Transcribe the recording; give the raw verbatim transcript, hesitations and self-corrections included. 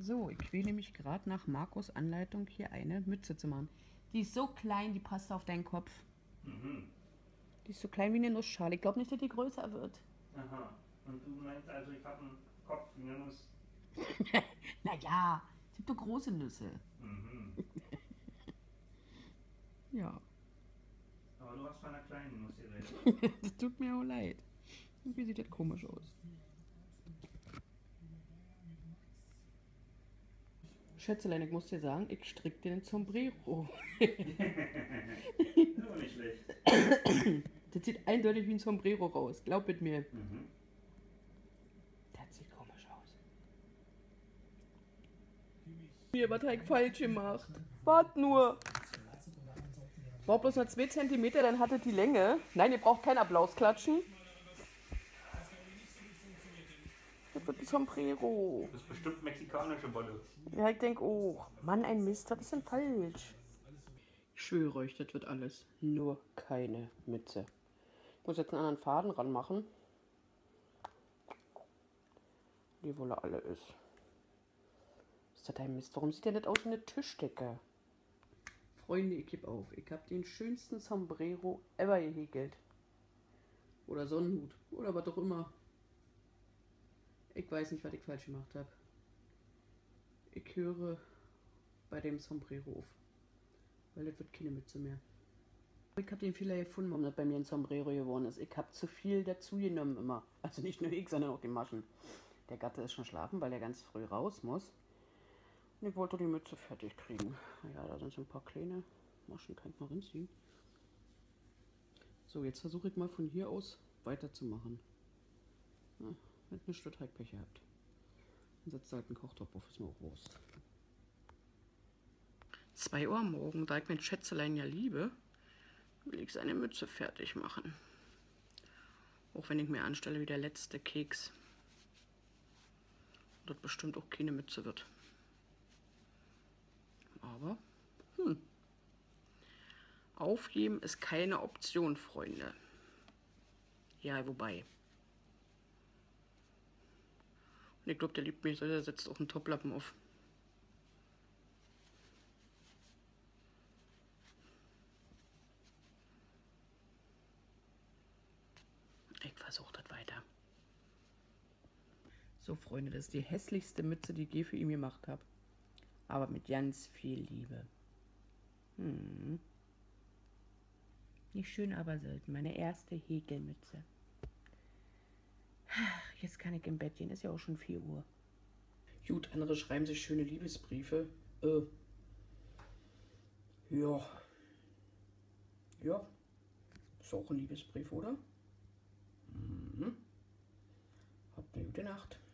So, ich quäle mich gerade nach Markus Anleitung hier eine Mütze zu machen. Die ist so klein, die passt auf deinen Kopf. Mhm. Die ist so klein wie eine Nussschale. Ich glaube nicht, dass die größer wird. Aha. Und du meinst also, ich habe einen Kopf wie eine Nuss? Naja, es gibt doch große Nüsse. Mhm. Ja, Aber du hast von einer kleinen Nuss geredet. das tut mir auch leid. Irgendwie sieht das komisch aus. Schätzelein, ich muss dir sagen, ich stricke dir ein Sombrero. Das ist aber nicht schlecht. Das sieht eindeutig wie ein Sombrero raus. Glaub mit mir. Mhm. Das sieht komisch aus. Mir, was habe ich falsch gemacht? Wart nur. Braucht bloß noch zwei Zentimeter, dann hat es die Länge. Nein, ihr braucht keinen Applaus klatschen. Das wird ein Sombrero. Das ist bestimmt mexikanische Wolle. Ja, ich denke auch. Mann, ein Mist, was ist denn falsch? Ich schwöre euch, das wird alles. Nur keine Mütze. Ich muss jetzt einen anderen Faden ranmachen. Die Wolle alle ist. Ist das ein Mist? Warum sieht der nicht aus wie eine Tischdecke? Freunde, ich gebe auf. Ich habe den schönsten Sombrero ever gehäkelt. Oder Sonnenhut. Oder was auch immer. Ich weiß nicht, was ich falsch gemacht habe. Ich höre bei dem Sombrero auf. Weil das wird keine Mütze mehr. Ich habe den Fehler gefunden, warum das bei mir ein Sombrero geworden ist. Ich habe zu viel dazu genommen immer. Also nicht nur ich, sondern auch die Maschen. Der Gatte ist schon schlafen, weil er ganz früh raus muss. Und ich wollte die Mütze fertig kriegen. Ja, da sind so ein paar kleine Maschen, kann ich mal ranziehen. So, jetzt versuche ich mal von hier aus weiterzumachen. Ja, mit einer Stück Pech gehabt. Dann setzt halt einen Kochtopf auf, ist mir auch Wurst. zwei Uhr morgen, da ich mein Schätzelein ja liebe, will ich seine Mütze fertig machen. Auch wenn ich mir anstelle wie der letzte Keks. Das bestimmt auch keine Mütze wird. Aber, hm. Aufgeben ist keine Option, Freunde. Ja, wobei. Und ich glaube, der liebt mich, der setzt auch einen Toplappen auf. Ich versuche das weiter. So, Freunde, das ist die hässlichste Mütze, die ich je für ihn gemacht habe. Aber mit ganz viel Liebe. Hm. Nicht schön, aber selten. Meine erste Häkelmütze. Jetzt kann ich im Bett gehen. Ist ja auch schon vier Uhr. Gut, andere schreiben sich schöne Liebesbriefe. Äh. Ja. Ja. Ist auch ein Liebesbrief, oder? Mhm. Habt eine gute Nacht.